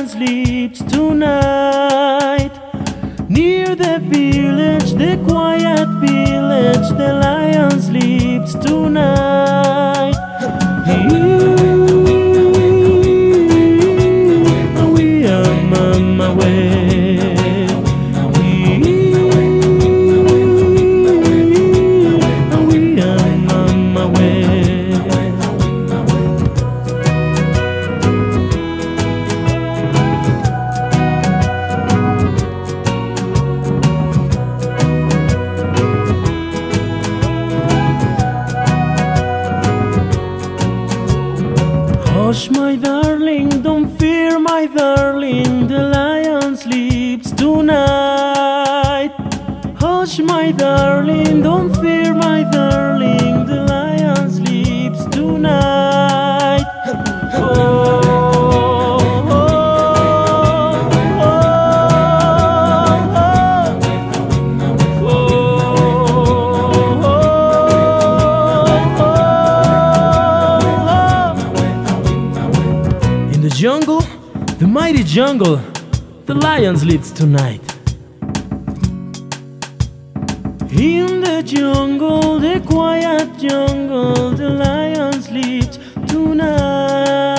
lion sleeps tonight. Near the village, the quiet village, the lion sleeps tonight. We are on my way. We are on my way. Hush, my darling, don't fear, my darling, the lion sleeps tonight. Hush, my darling, don't fear, my darling, the lion sleeps tonight. In the jungle, the mighty jungle, the lion sleeps tonight. In the jungle, the quiet jungle, the lion sleeps tonight.